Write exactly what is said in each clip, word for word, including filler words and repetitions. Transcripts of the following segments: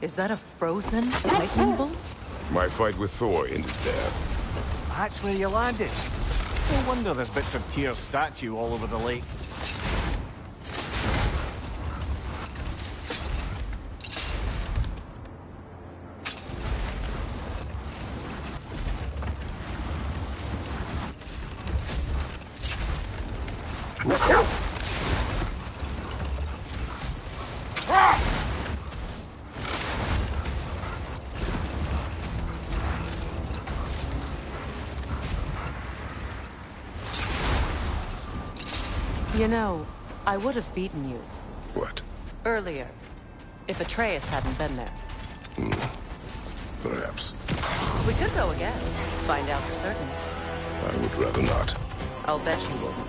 Is that a frozen lightning bolt? My fight with Thor ended there. That's where you landed. No wonder there's bits of Tyr's statue all over the lake. You know, I would have beaten you. What? Earlier. If Atreus hadn't been there. Hmm. Perhaps. We could go again. Find out for certain. I would rather not. I'll bet you wouldn't.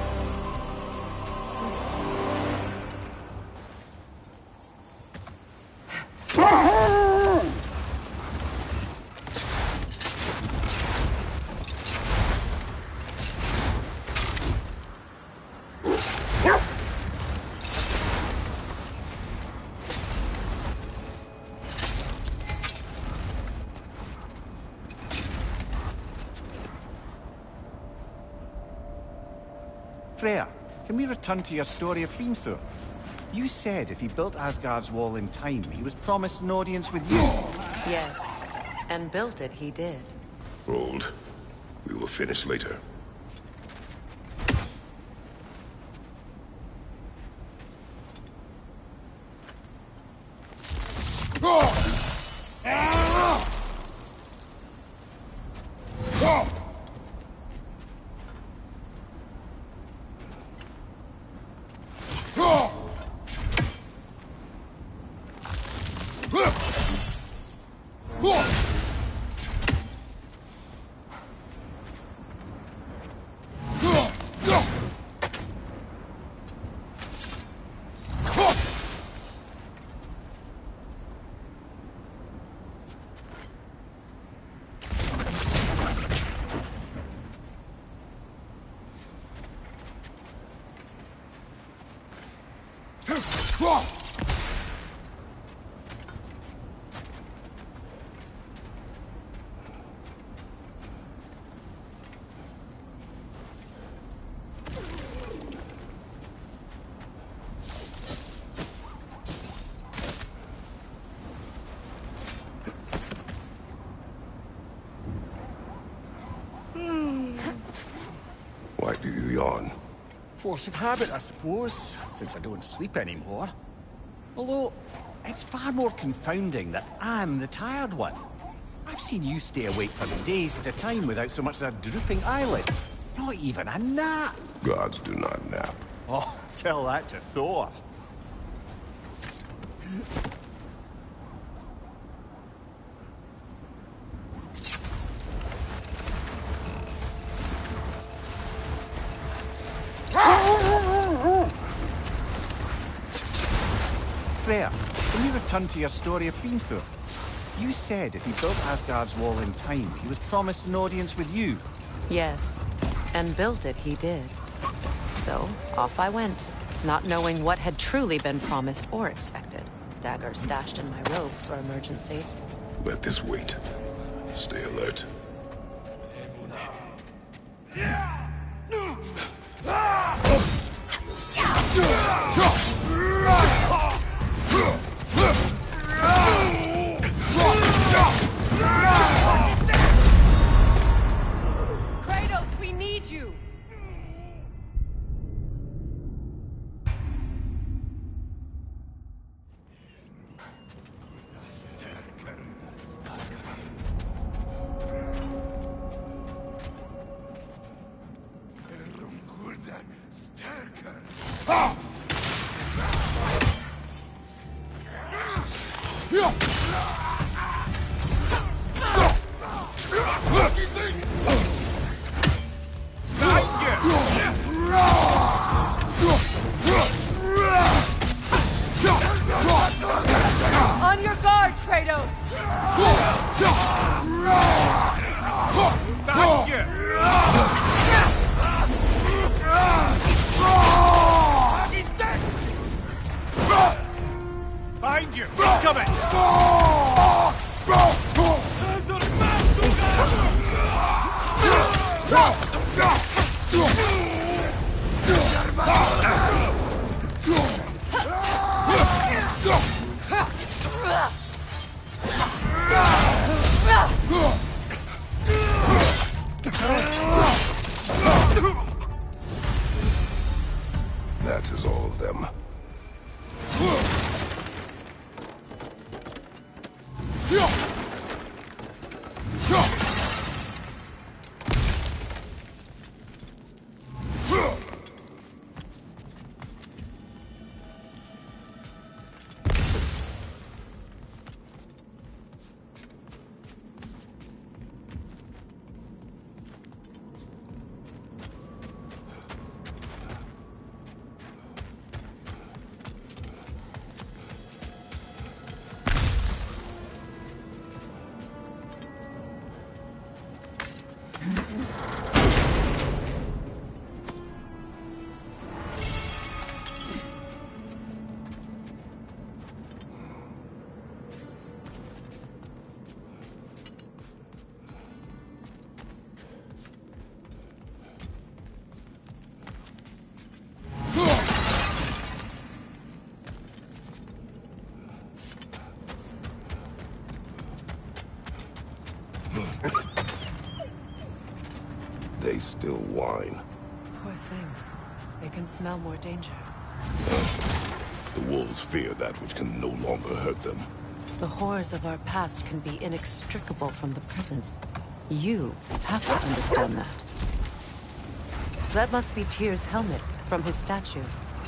Freya, can we return to your story of Hrimthur? You said if he built Asgard's wall in time, he was promised an audience with you. Yes. And built it, he did. Hold. We will finish later. Why do you yawn? Force of habit, I suppose, since I don't sleep anymore. Although, it's far more confounding that I'm the tired one. I've seen you stay awake for days at a time without so much as a drooping eyelid. Not even a nap. Gods do not nap. Oh, tell that to Thor. Freya, can you return to your story of Hrimthur? You said if he built Asgard's wall in time, he was promised an audience with you. Yes. And built it, he did. So, off I went, not knowing what had truly been promised or expected. Dagger stashed in my robe for emergency. Let this wait. Stay alert. Kratos, we need you! On your guard, Kratos! Behind you! Come of it! That is all of them. They still whine. Poor things. They can smell more danger. The wolves fear that which can no longer hurt them. The horrors of our past can be inextricable from the present. You have to understand that. That must be Tyr's helmet from his statue.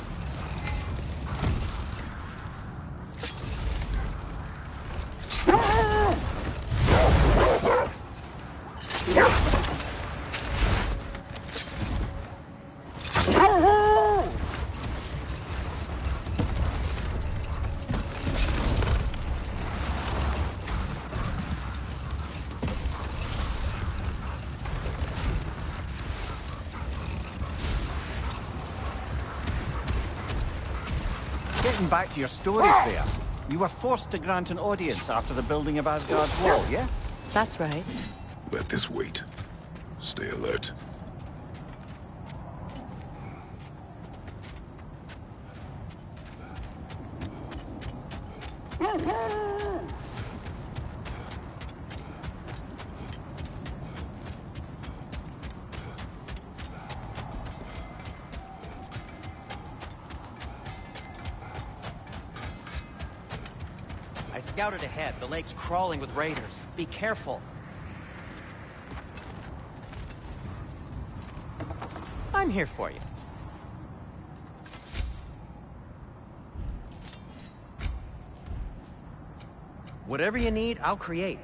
Getting back to your story, Freya. You were forced to grant an audience after the building of Asgard's wall, yeah? That's right. Let this wait. Stay alert. I scouted ahead. The lake's crawling with raiders. Be careful. I'm here for you. Whatever you need, I'll create.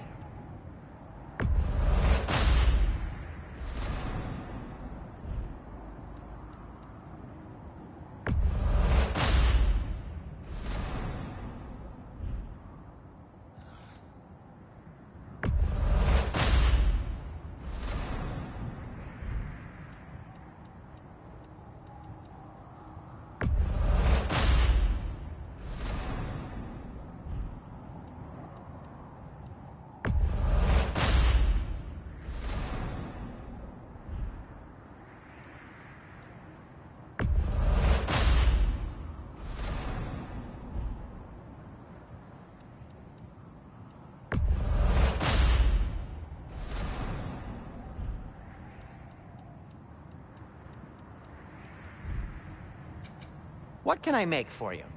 What can I make for you?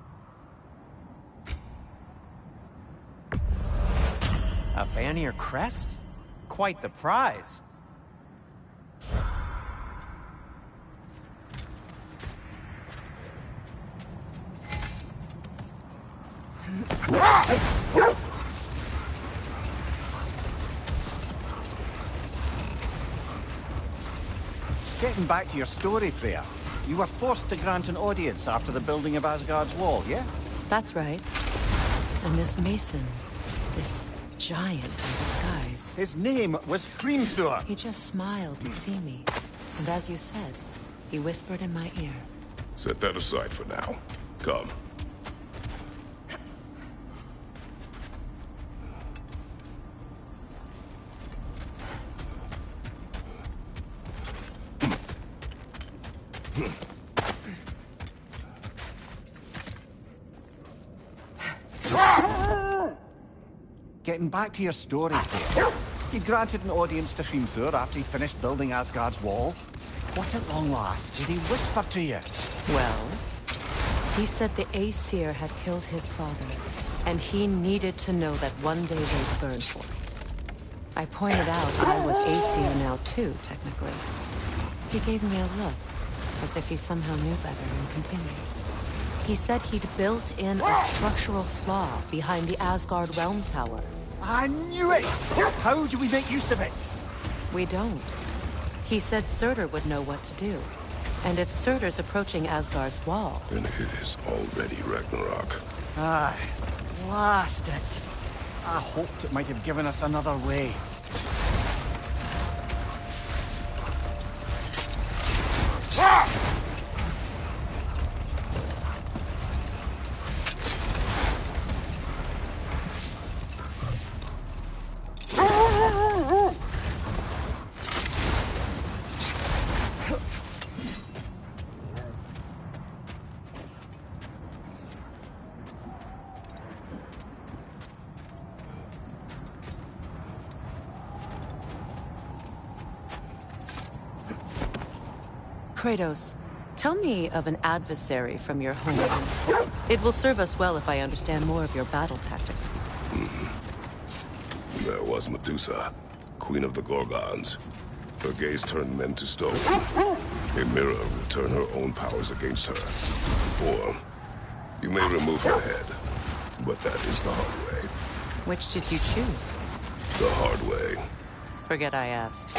A Vanir crest? Quite the prize. Getting back to your story, Freya. You were forced to grant an audience after the building of Asgard's wall, yeah? That's right. And this Mason, this giant in disguise. His name was Hrimthur. He just smiled to see me. And as you said, he whispered in my ear. Set that aside for now. Come. Getting back to your story, Claire. You granted an audience to Hrimthur after he finished building Asgard's wall. What at long last did he whisper to you? Well, he said the Aesir had killed his father, and he needed to know that one day they'd burn for it. I pointed out I was Aesir now too, technically. He gave me a look, as if he somehow knew better, and continued. He said he'd built in a structural flaw behind the Asgard Realm Tower. I knew it! How do we make use of it? We don't. He said Surtur would know what to do. And if Surtur's approaching Asgard's wall... Then it is already Ragnarok. Ah, blast it. I hoped it might have given us another way. Kratos, tell me of an adversary from your homeland. It will serve us well if I understand more of your battle tactics. There was Medusa, queen of the Gorgons. Her gaze turned men to stone. A mirror will turn her own powers against her. Or, you may remove her head, but that is the hard way. Which did you choose? The hard way. Forget I asked.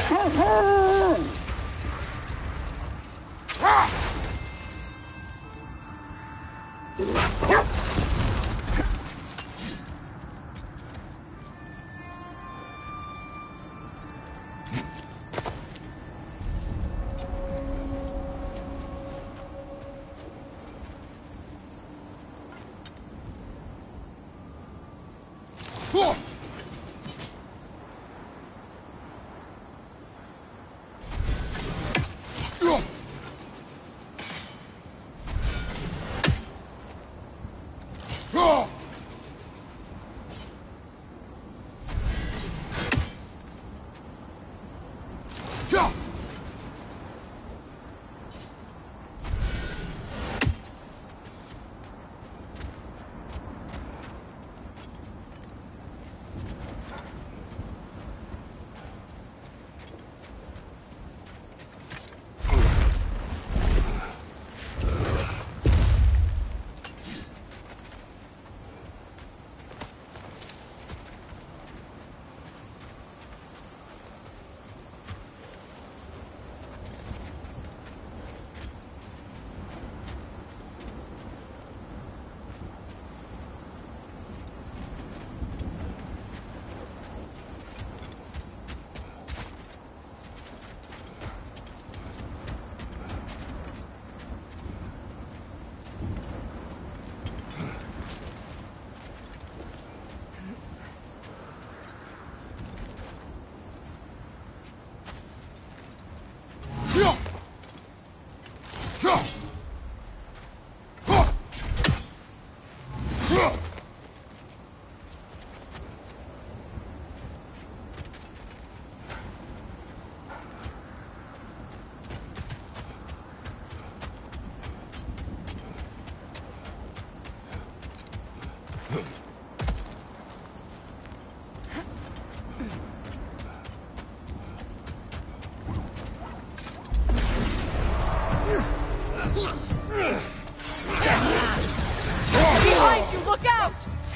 Behind you, look out!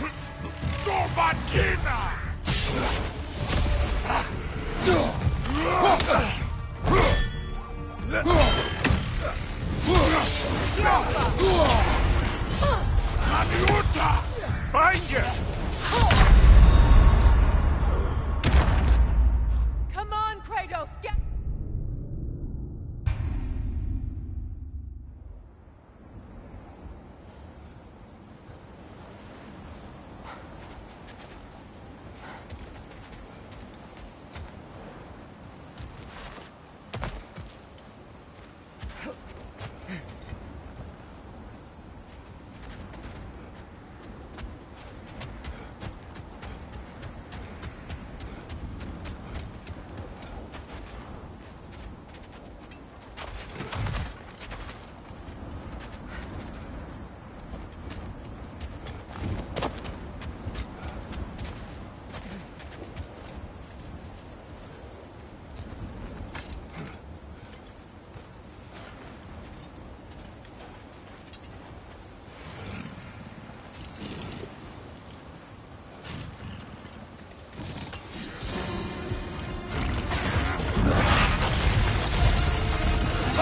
Find you! Come on, Kratos, get...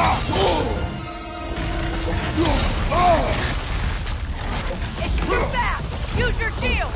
It's too fast! Use your shield!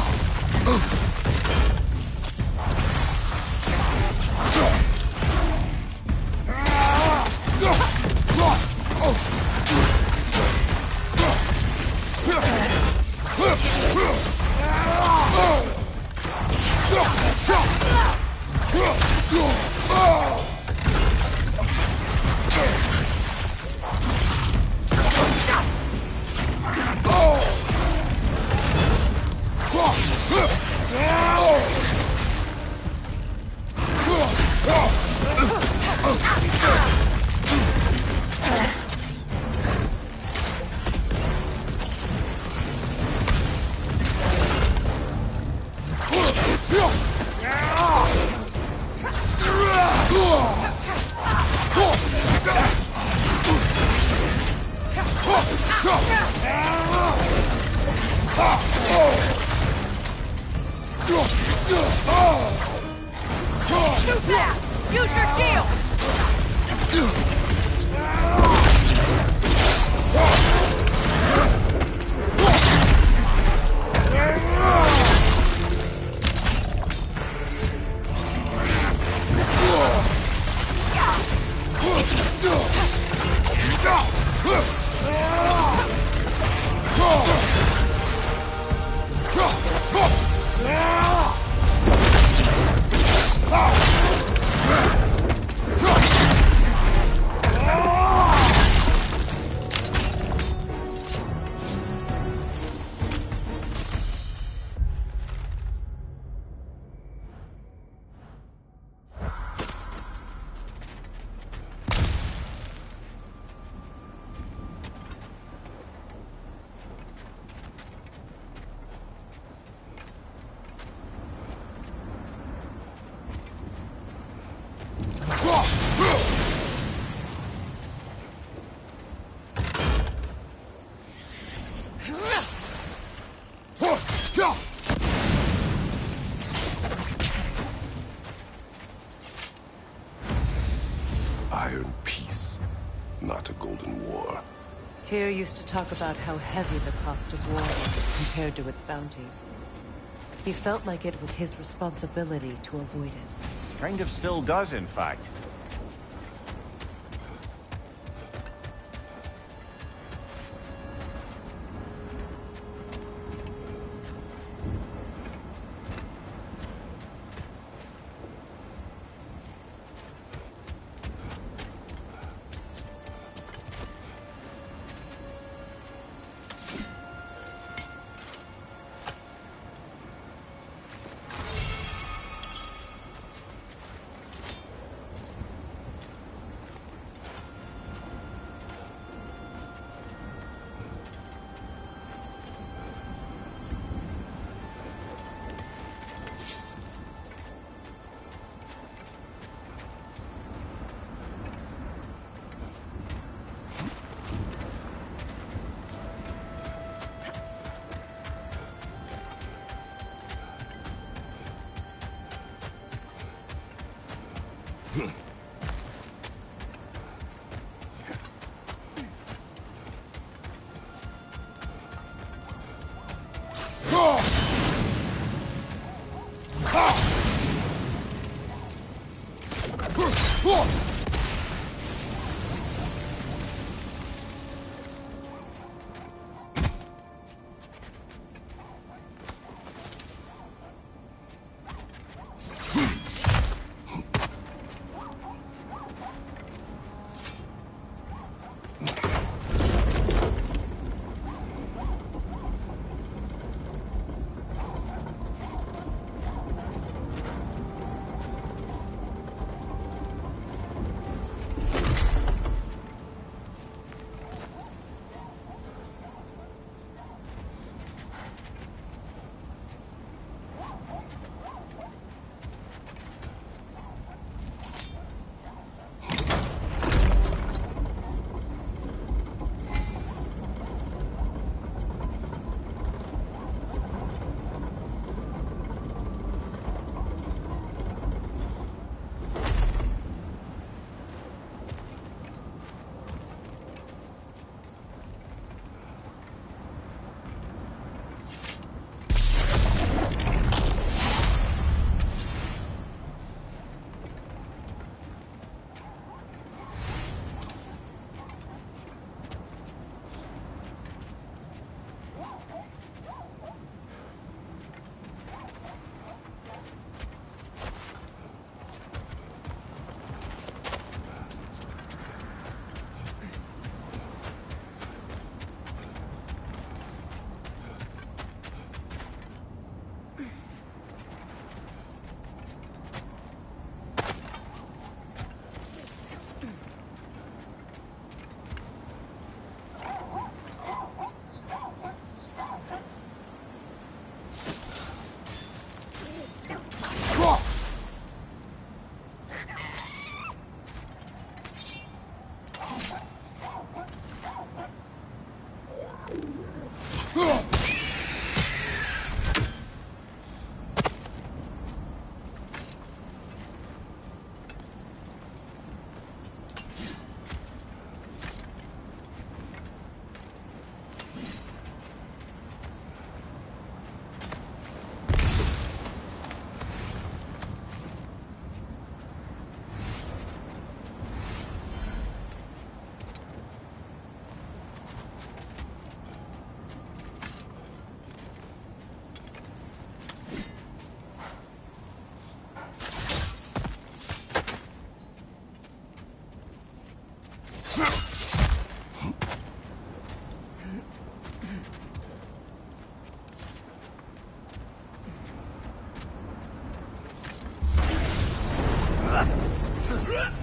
Too fast! Use your shield! Iron peace, not a golden war. Tyr used to talk about how heavy the cost of war was compared to its bounties. He felt like it was his responsibility to avoid it. Kind of still does, in fact.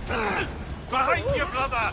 Behind you, brother!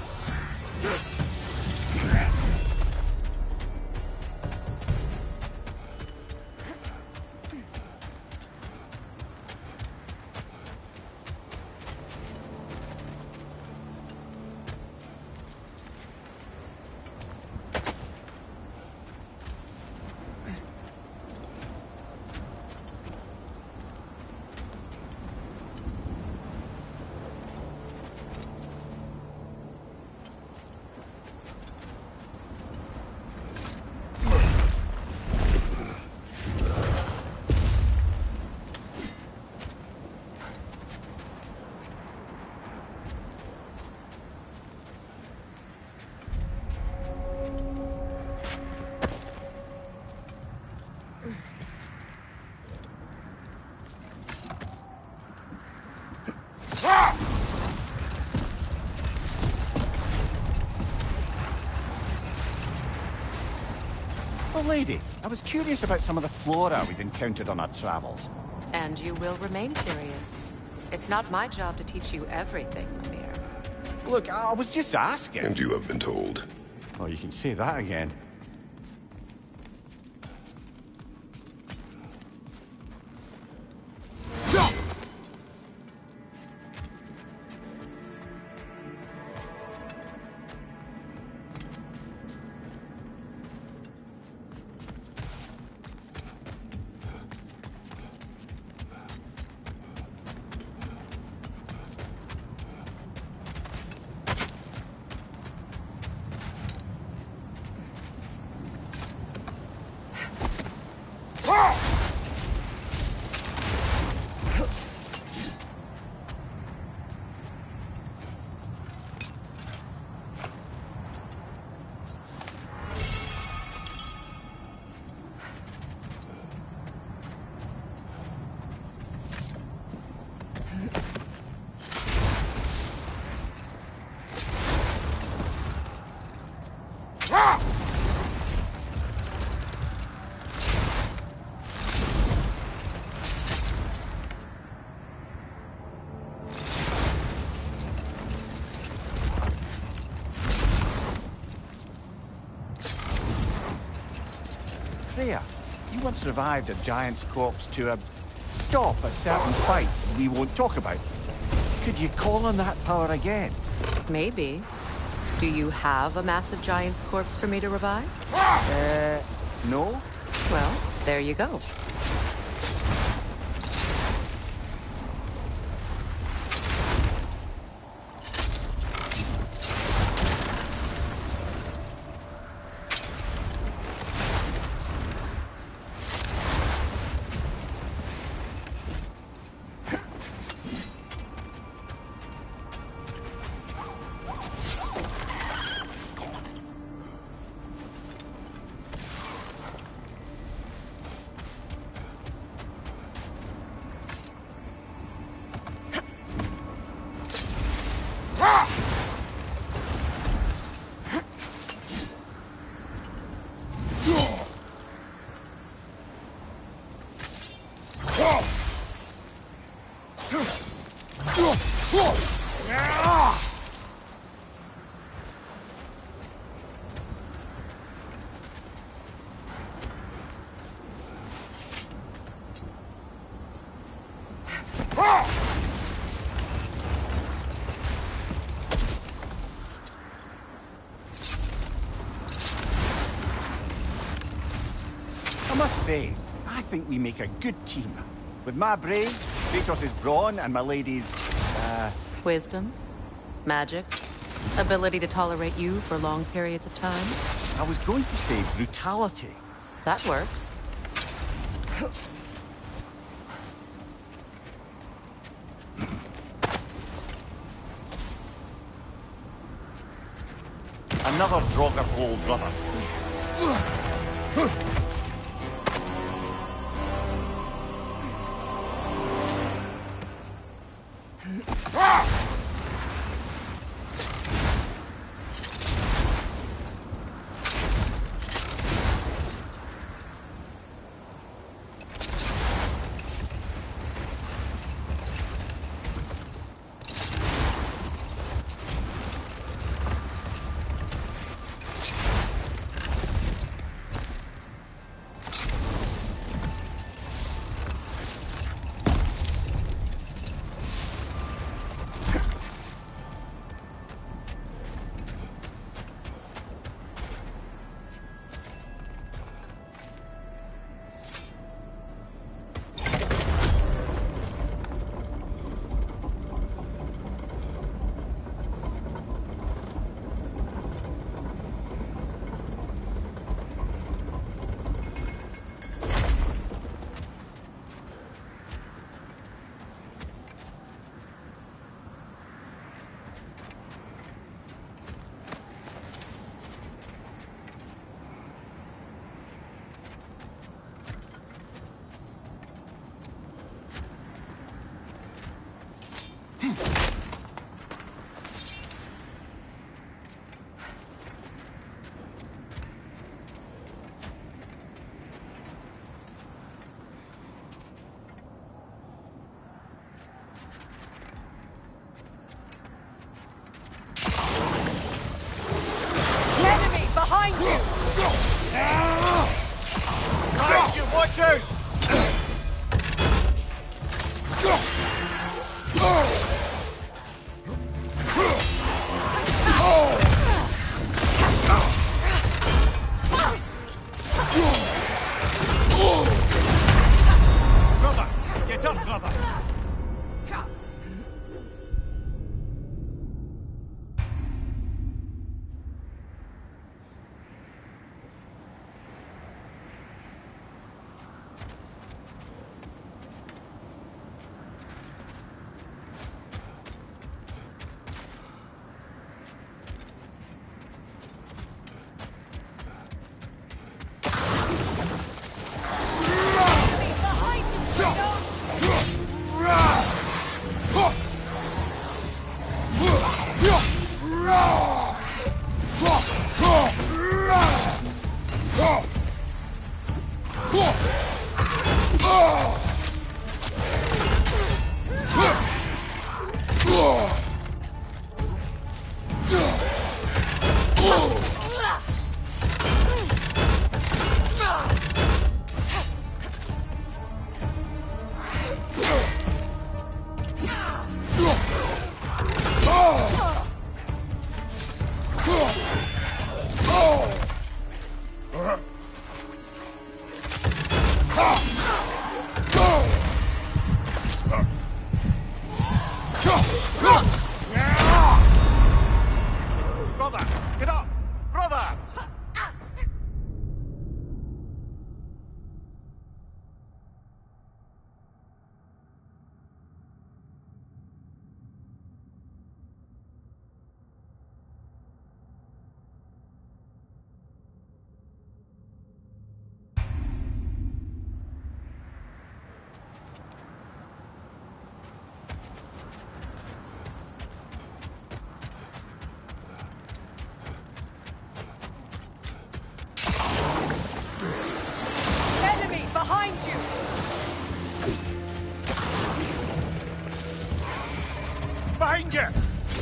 Oh, lady, I was curious about some of the flora we've encountered on our travels. And you will remain curious. It's not my job to teach you everything, Mimir. Look, I was just asking. And you have been told. Oh, you can say that again. Freya, you once revived a giant's corpse to a... stop a certain fight we won't talk about. Could you call on that power again? Maybe. Do you have a massive giant's corpse for me to revive? Uh, no? Well, there you go. I must say, I think we make a good team. With my brain, Kratos' brawn, and my lady's, uh... Wisdom, magic, ability to tolerate you for long periods of time. I was going to say brutality. That works. Another Draugr hole, brother. Watch out! Brother! Get up, brother! Brother! Get up! Brother! Enemy behind you! Behind you!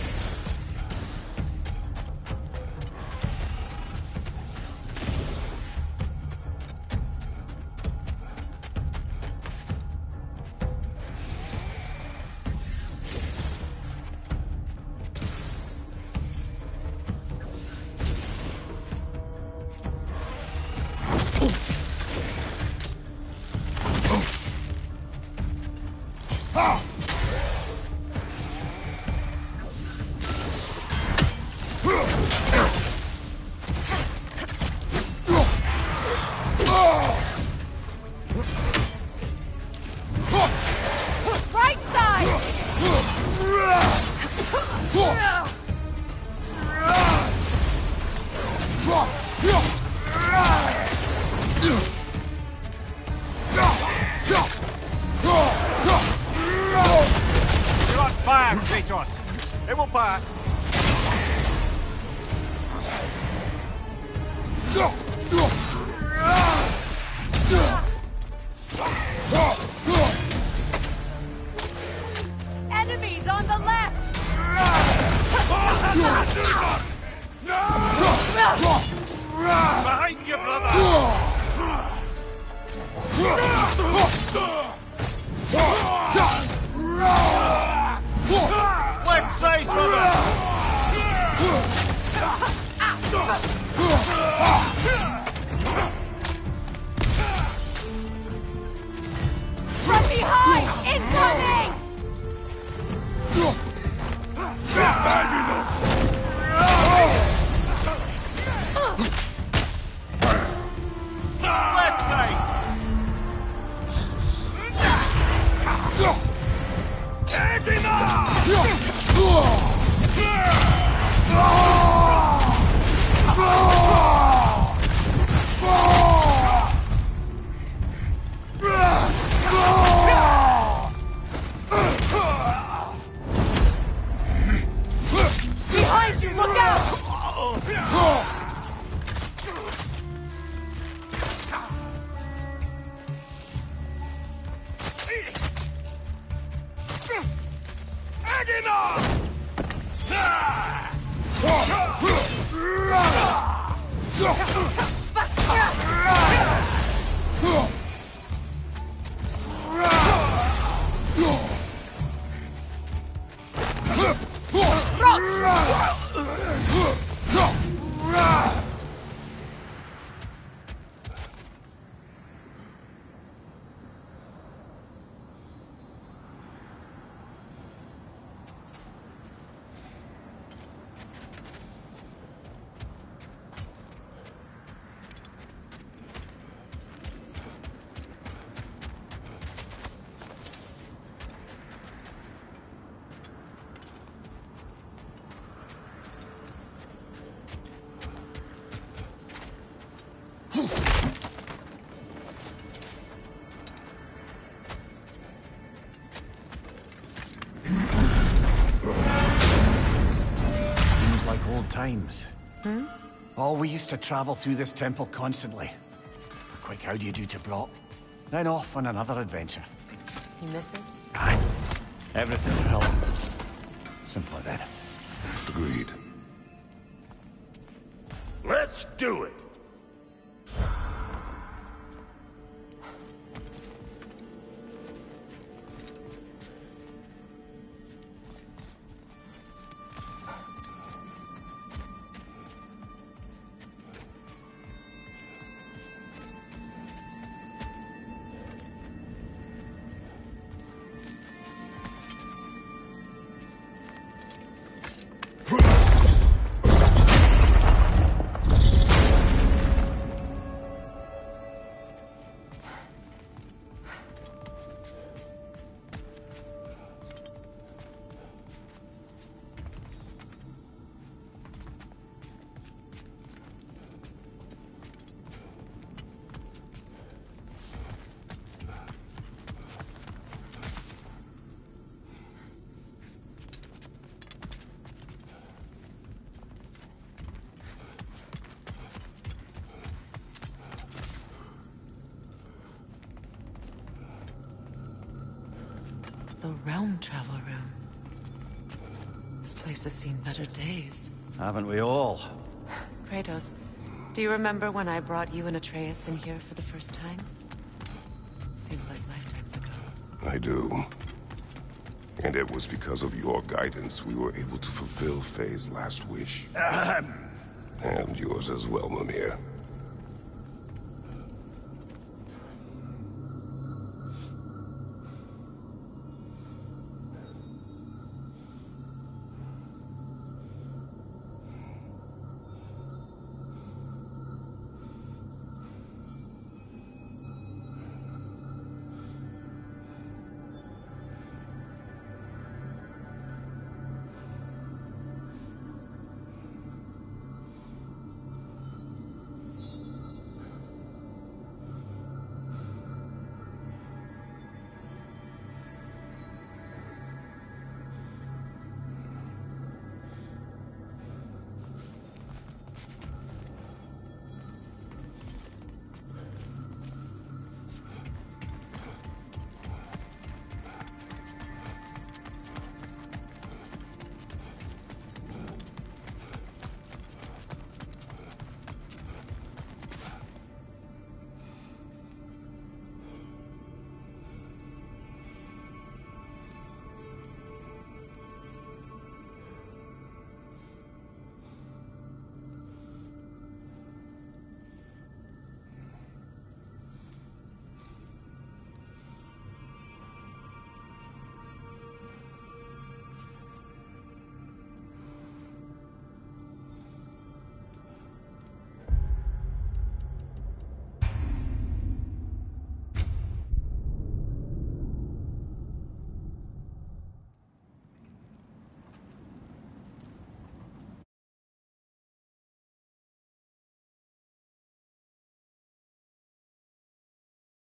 Right side! You're on fire, Kratos! It will pass! Enemies on the left! Behind you, brother! Left side, brother! From behind! Incoming! Left side! Times. Hmm? Oh, we used to travel through this temple constantly. Quick, how do you do to Brock? Then off on another adventure. You miss it? Aye. Everything's hell. Simpler then. Agreed. Let's do it! The Realm Travel Room. This place has seen better days. Haven't we all? Kratos, do you remember when I brought you and Atreus in here for the first time? Seems like lifetimes ago. I do. And it was because of your guidance we were able to fulfill Faye's last wish. And yours as well, Mimir.